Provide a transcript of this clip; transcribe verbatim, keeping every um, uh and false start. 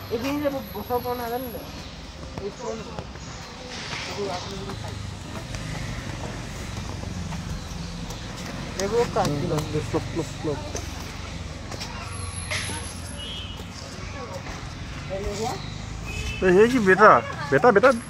এইখিনি যে বছৰ পৰা নাজানো দে এই ফোন আপুনি চাই এইবোৰ কাট দিলো স্লপ স্লপ স্লপ ये की बेटा बेटा बेटा